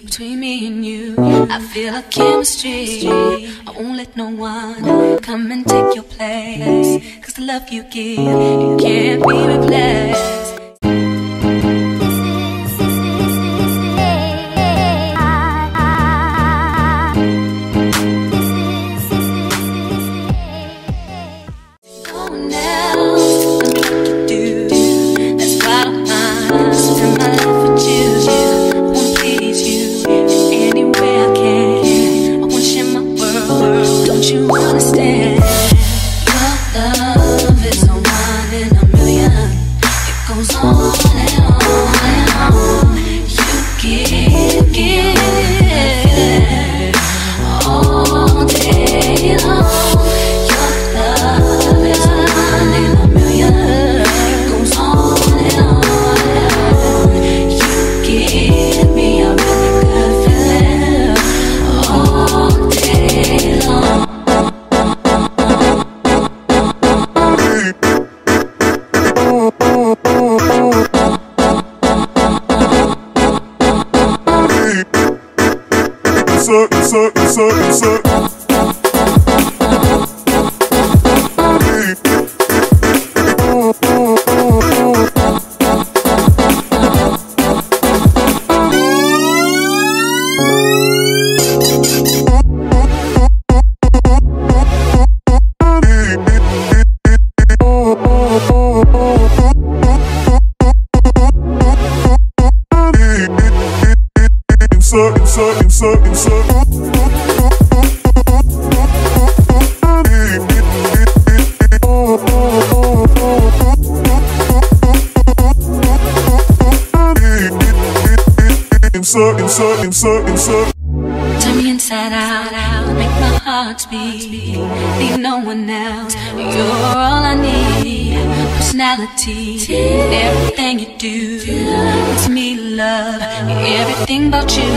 between me and you. I feel a chemistry. I won't let no one come and take your place. Cause the love you give, it can't be replaced. Turn me inside out, make my heart beat. Need no one else, you're all I need. Personality, everything you do makes me love everything about you.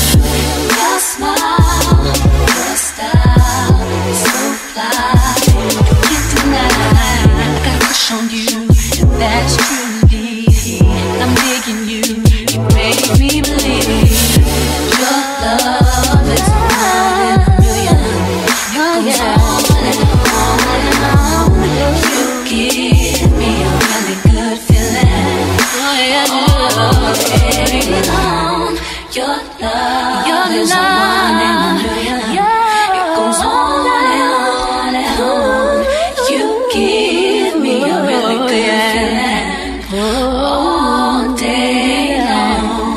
Your smile, your style, so fly, you can't deny. I got a crush on you, and that's true indeed. I'm digging you, you make me believe. Your love is one in a million. It goes on and on. You give me a really good feeling. All day long. Your love is one in a million. It goes on and on. You give me a really good feeling. All day long.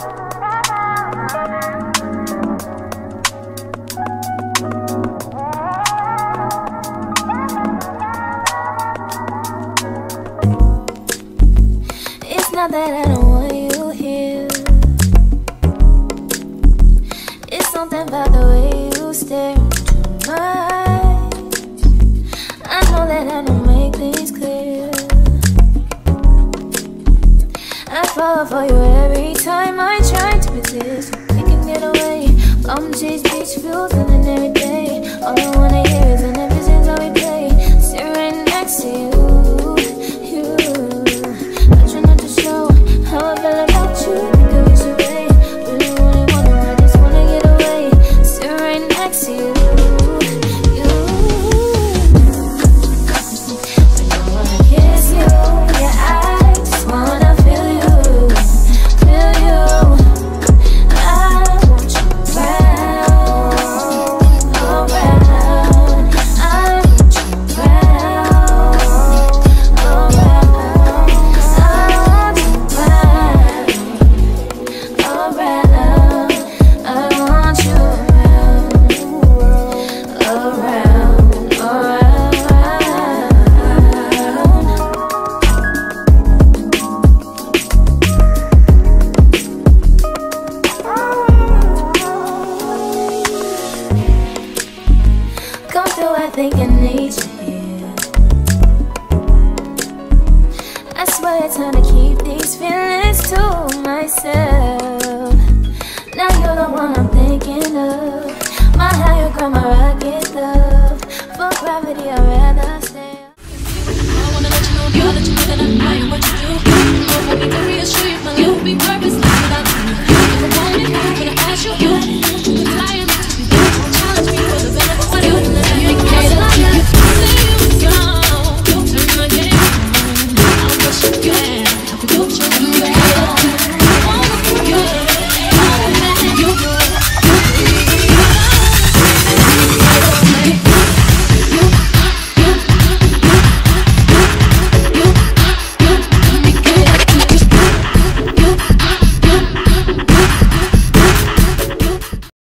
Not that I don't want you here. It's something about the way you stare into my eyes. I know that I don't make things clear. I fall for you every time I try to resist. We can get away, come chase beach views and